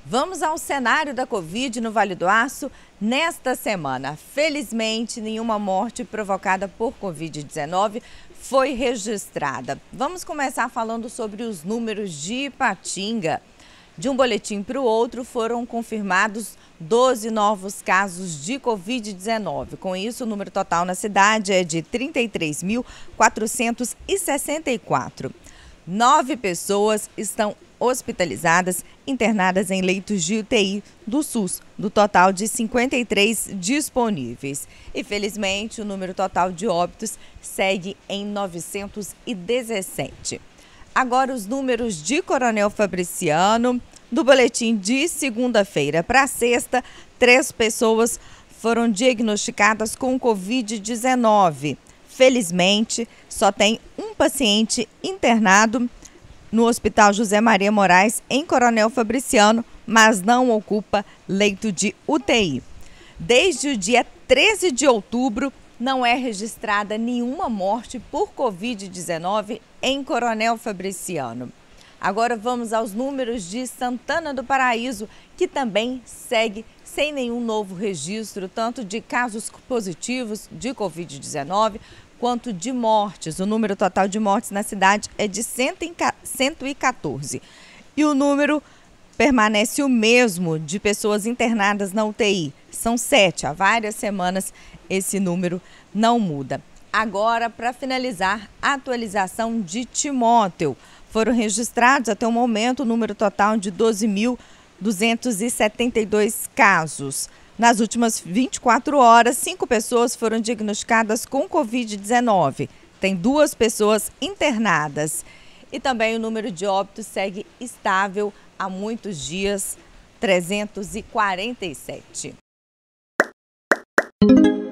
Vamos ao cenário da Covid no Vale do Aço nesta semana. Felizmente, nenhuma morte provocada por Covid-19 foi registrada. Vamos começar falando sobre os números de Ipatinga. De um boletim para o outro, foram confirmados 12 novos casos de Covid-19. Com isso, o número total na cidade é de 33.464. 9 pessoas estão hospitalizadas, internadas em leitos de UTI do SUS, do total de 53 disponíveis. E, felizmente, o número total de óbitos segue em 917. Agora, os números de Coronel Fabriciano. Do boletim de segunda-feira para sexta, 3 pessoas foram diagnosticadas com Covid-19. Felizmente, só tem um paciente internado no Hospital José Maria Moraes, em Coronel Fabriciano, mas não ocupa leito de UTI. Desde o dia 13 de outubro, não é registrada nenhuma morte por Covid-19 em Coronel Fabriciano. Agora vamos aos números de Santana do Paraíso, que também segue sem nenhum novo registro, tanto de casos positivos de Covid-19 quanto de mortes. O número total de mortes na cidade é de 114. E o número permanece o mesmo de pessoas internadas na UTI. São 7. Há várias semanas esse número não muda. Agora, para finalizar, a atualização de Timóteo. Foram registrados até o momento o número total de 12.272 casos. Nas últimas 24 horas, 5 pessoas foram diagnosticadas com Covid-19. Tem 2 pessoas internadas. E também o número de óbitos segue estável há muitos dias, 347.